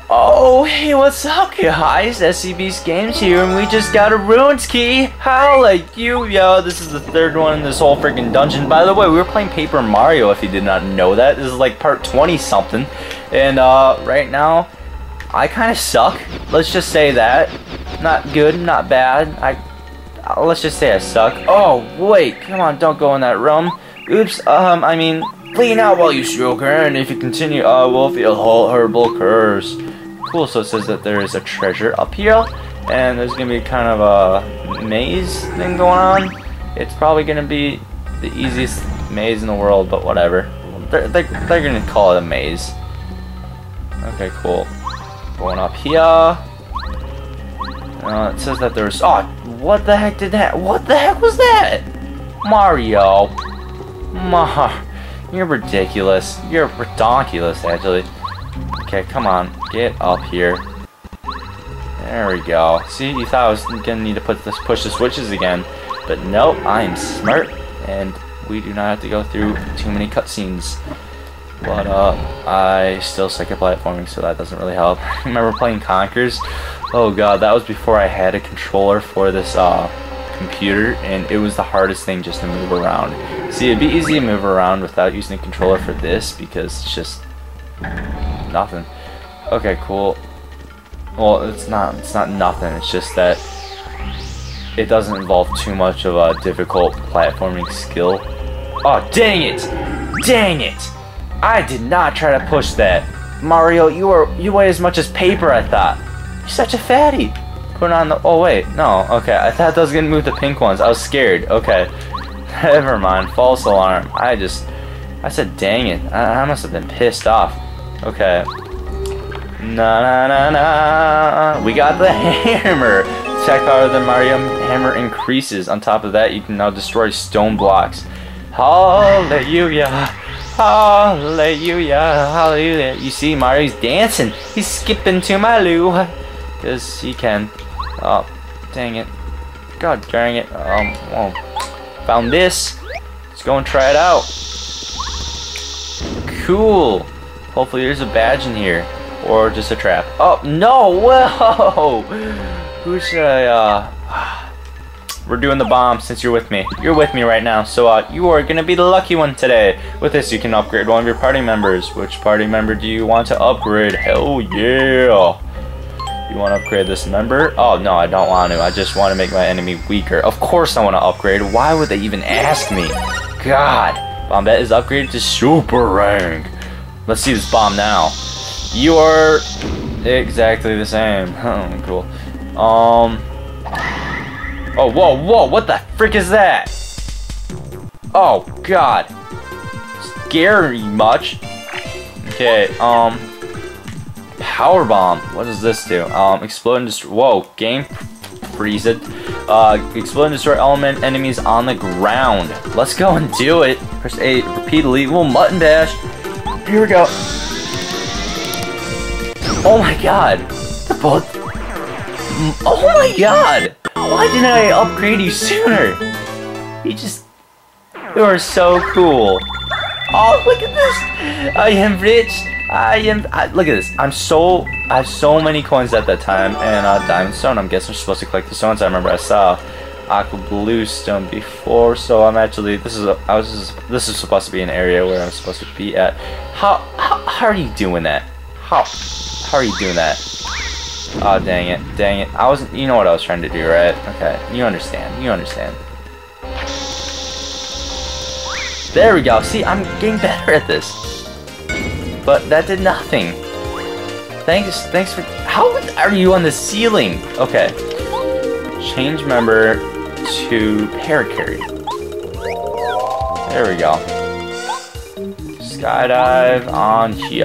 Oh, hey, what's up, guys? SCB's Games here, and we just got a Ruins Key. How like you, yo? This is the third one in this whole freaking dungeon. By the way, we were playing Paper Mario, if you did not know that. This is like part 20-something. And, right now, I kind of suck. Let's just say that. Not good, not bad. Let's just say I suck. Oh, wait, come on, don't go in that room. Oops, I mean, clean out while you stroke her, and if you continue, we'll feel a horrible curse. Cool, so it says that there is a treasure up here, and there's gonna be kind of a maze thing going on. It's probably gonna be the easiest maze in the world, but whatever. They're gonna call it a maze. Okay, cool. Going up here. It says that there's. Oh, what the heck did that? What the heck was that? Mario. You're ridiculous. You're redonkulous, actually. Okay, come on. Get up here. There we go. See, you thought I was gonna need to push the switches again. But nope, I am smart. And we do not have to go through too many cutscenes. But, I still suck at platforming, so that doesn't really help. Remember playing Conkers? Oh god, that was before I had a controller for this, computer, and it was the hardest thing just to move around. See, it'd be easy to move around without using a controller for this, because it's just nothing. Okay, cool. Well, it's not nothing, it's just that it doesn't involve too much of a difficult platforming skill. Oh, dang it! Dang it! I did not try to push that. Mario, you weigh as much as paper, I thought. You're such a fatty. Put on the. Oh wait, no. Okay, I thought that was gonna move the pink ones. I was scared. Okay, never mind. False alarm. I said, dang it. I must have been pissed off. Okay. Na na na na. We got the hammer. Attack power of the Mario hammer increases. On top of that, you can now destroy stone blocks. Hallelujah. Hallelujah. Hallelujah. You see, Mario's dancing. He's skipping to my loo. Because he can. Oh, dang it. God dang it. Well, found this. Let's go and try it out. Cool. Hopefully there's a badge in here. Or just a trap. Oh, no! Whoa! Who should I, We're doing the bomb since you're with me. You're with me right now. So, you are gonna be the lucky one today. With this, you can upgrade one of your party members. Which party member do you want to upgrade? Hell yeah! You want to upgrade this member? Oh, no, I don't want to. I just want to make my enemy weaker. Of course I want to upgrade. Why would they even ask me? God. Bombette is upgraded to super rank. Let's see this bomb now. You are exactly the same. Oh, cool. Oh, whoa, whoa. What the frick is that? Oh, God. Scary much. Okay, Power bomb. What does this do? Explode and destroy. Whoa, game freeze it. Explode and destroy element enemies on the ground. Let's go and do it. Press A repeatedly. We'll mutton dash. Here we go. Oh my god. Both. Oh my god. Why didn't I upgrade you sooner? You are so cool. Oh, look at this. I am rich. Look at this. I have so many coins at that time, and diamond stone. I'm guessing I'm supposed to collect the stones. I remember I saw aqua blue stone before, so I'm actually. This is supposed to be an area where I'm supposed to be at. How are you doing that? How are you doing that? Oh, dang it. I wasn't. You know what I was trying to do, right? Okay, you understand. There we go. See, I'm getting better at this. But that did nothing. Thanks for. How are you on the ceiling? Okay. Change member to paracarry. There we go. Skydive on here.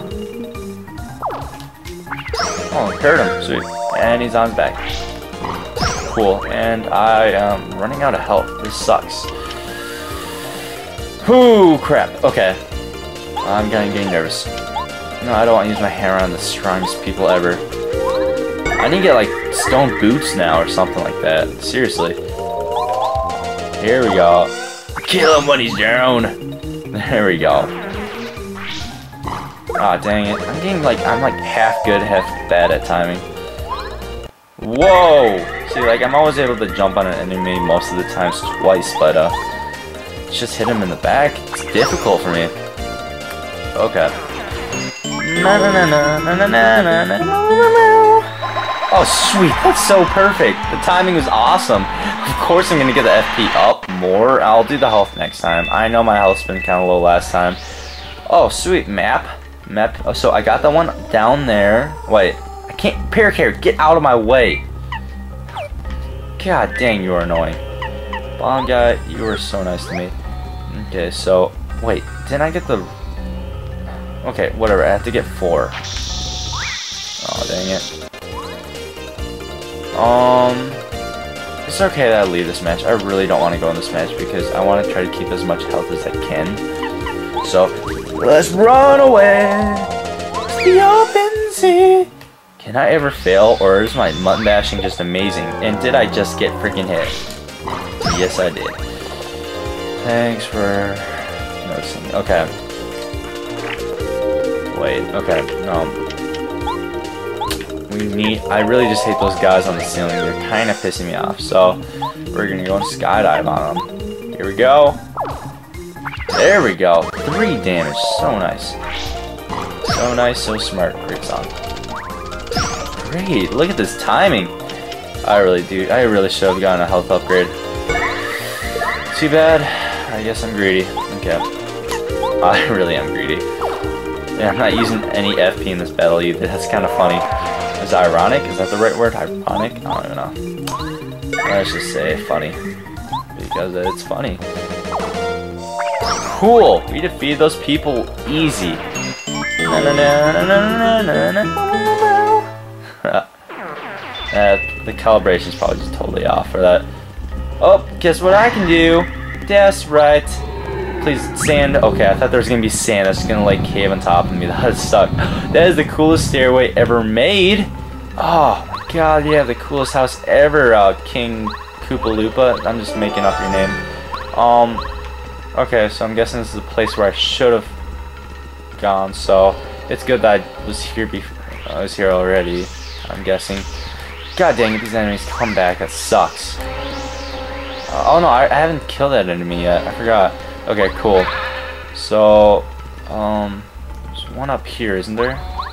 Oh, parried him. Sweet. And he's on his back. Cool. And I am running out of health. This sucks. Whoo, crap. Okay. I'm getting nervous. No, I don't want to use my hammer on the strongest people ever. I need to get, like, stone boots now or something like that. Seriously. Here we go. Kill him when he's down. There we go. Ah, dang it. I'm like half good, half bad at timing. Whoa! See, like, I'm always able to jump on an enemy most of the times twice, but, just hit him in the back. It's difficult for me. Okay. Oh, sweet. That's so perfect. The timing was awesome. Of course I'm going to get the FP up more. I'll do the health next time. I know my health's been kind of low last time. Oh, sweet. Map. Oh, so I got that one down there. Wait. I can't. Paracarrot, get out of my way. God dang, you are annoying. Bomb guy, you were so nice to me. Okay, so. Wait. Didn't I get the... Okay, whatever. I have to get 4. Oh, dang it. It's okay that I leave this match. I really don't want to go in this match because I want to try to keep as much health as I can. So, let's run away to the open sea. Can I ever fail, or is my mutton bashing just amazing? And did I just get freaking hit? Yes, I did. Thanks for noticing. Okay. Wait, okay. I really just hate those guys on the ceiling. They're kind of pissing me off. So, we're going to go and skydive on them. Here we go. There we go. 3 damage. So nice. So nice, so smart. Great song. Great. Look at this timing. I really should have gotten a health upgrade. Too bad. I guess I'm greedy. Okay. I really am greedy. Yeah, I'm not using any FP in this battle either. That's kind of funny. Is ironic? Is that the right word? Ironic? I don't even know. Let's just say funny. Because it's funny. Cool! We defeated those people easy. The calibration's probably just totally off for that. Oh, guess what I can do? That's right. Please, sand. Okay, I thought there was gonna be sand that's gonna like cave on top of me. That sucked. That is the coolest stairway ever made. Oh my god, yeah, the coolest house ever, King Koopa Loopa. I'm just making up your name. Okay, so I'm guessing this is the place where I should have gone. So it's good that I was here before. I was here already. I'm guessing. God dang it, these enemies come back. That sucks. Oh no, I haven't killed that enemy yet. I forgot. Okay, cool. So, there's one up here, isn't there?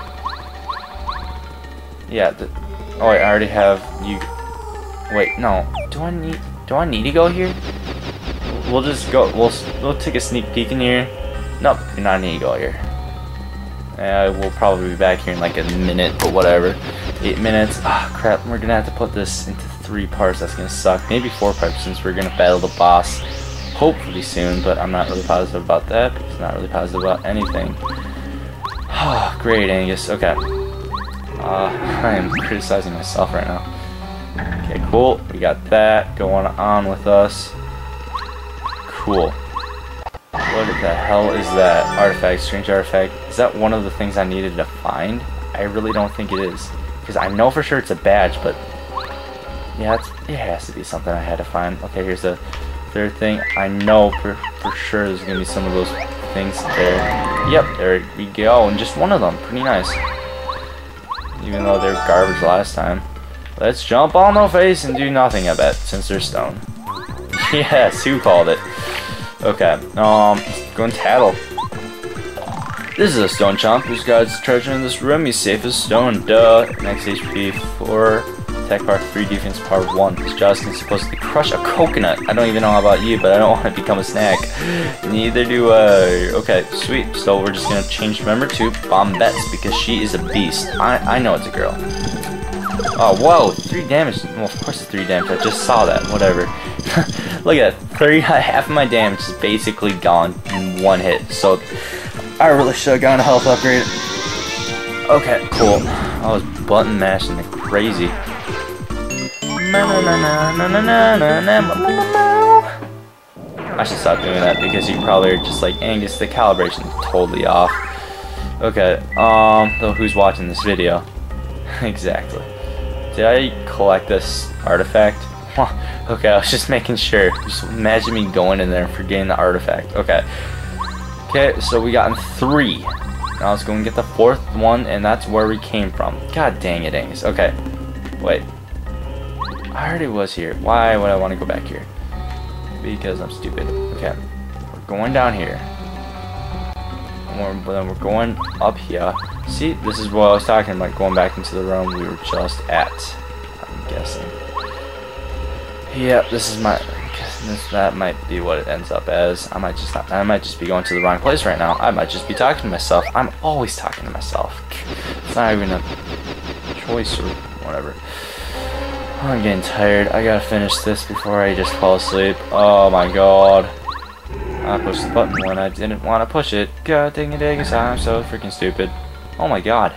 Yeah. Oh, I already have you. Wait, no. Do I need to go here? We'll just go. We'll take a sneak peek in here. Nope, you not need to go here. We'll probably be back here in like a minute, but whatever. 8 minutes. Ah, crap. We're gonna have to put this into 3 parts. That's gonna suck. Maybe 4 parts since we're gonna battle the boss hopefully soon, but I'm not really positive about that because I'm not really positive about anything. Oh, great, Angus. Okay. I am criticizing myself right now. Okay, cool. We got that going on with us. Cool. What the hell is that? Artifact, strange artifact. Is that one of the things I needed to find? I really don't think it is. Because I know for sure it's a badge, but... yeah, it has to be something I had to find. Okay, here's the 3rd thing. I know for sure there's going to be some of those things there. Yep, there we go. And just one of them. Pretty nice. Even though they were garbage last time. Let's jump on their face and do nothing, I bet, since they're stone. Yes, who called it? Okay, go and tattle. This is a stone chomp. Who's God's treasure in this room? He's safe as stone. Duh. Max HP 4, attack power 3, defense power 1. This jaws can supposedly crush a coconut. I don't even know about you, but I don't want to become a snack. Neither do I. Okay, sweet. So we're just gonna change member to Bombettes because she is a beast. I know it's a girl. Oh, whoa, 3 damage. Well, of course it's 3 damage. I just saw that. Whatever. Look at that. Half of my damage is basically gone in 1 hit. So I really should have gotten a health upgrade. Okay, cool. I was button mashing like crazy. I should stop doing that because you probably are just like, Angus, the calibration is totally off. Okay, so who's watching this video? Exactly. Did I collect this artifact? Okay, I was just making sure. Just imagine me going in there and forgetting the artifact. Okay. Okay, so we got 3. Now let's go and get the 4th one, and that's where we came from. God dang it, Angus. Okay. Wait. I already was here. Why would I want to go back here? Because I'm stupid. Okay. We're going down here. Then we're going up here. See, this is what I was talking about, going back into the room we were just at. I'm guessing. Yep, this is my... That might be what it ends up as. I might just be going to the wrong place right now. I might just be talking to myself. I'm always talking to myself. It's not even a choice or whatever. I'm getting tired. I gotta finish this before I just fall asleep. Oh my god. I pushed the button when I didn't want to push it. God dang it, I'm so freaking stupid. Oh my god.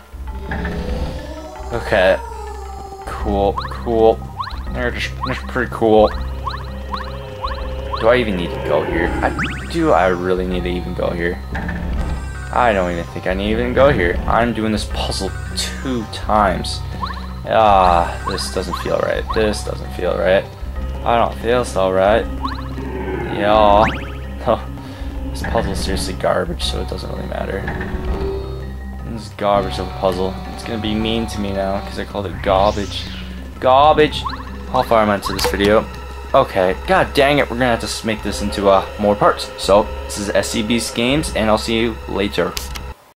Okay. Cool. They're just pretty cool. Do I even need to go here? Do I really need to even go here? I don't even think I need to even go here. I'm doing this puzzle 2 times. Ah, this doesn't feel right. This doesn't feel right. I don't feel so right. Yeah. This puzzle is seriously garbage, so it doesn't really matter. This is garbage of a puzzle. It's gonna be mean to me now because I called it garbage. Garbage. How far am I into this video? Okay, god dang it, we're gonna have to make this into more parts. So, this is SCB's Games, and I'll see you later.